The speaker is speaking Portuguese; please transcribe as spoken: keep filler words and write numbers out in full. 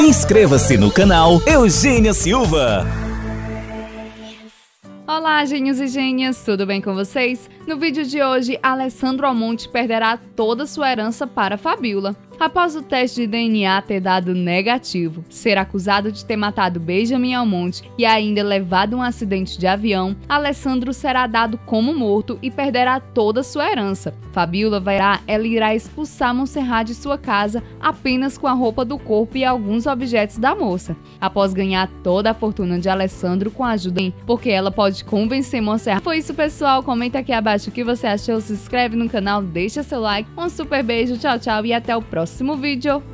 Inscreva-se no canal Eugênia Silva. Olá, gênios e gênias, tudo bem com vocês? No vídeo de hoje, Alessandro Almonte perderá toda sua herança para Fabiola. Após o teste de D N A ter dado negativo, ser acusado de ter matado Benjamin Almonte e ainda levado um acidente de avião, Alessandro será dado como morto e perderá toda sua herança. Fabiola vai, ela irá expulsar Montserrat de sua casa apenas com a roupa do corpo e alguns objetos da moça. Após ganhar toda a fortuna de Alessandro com a ajuda em porque ela pode convencer Montserrat. Foi isso, pessoal. Comenta aqui abaixo o que você achou, se inscreve no canal, deixa seu like, um super beijo, tchau, tchau e até o próximo vídeo.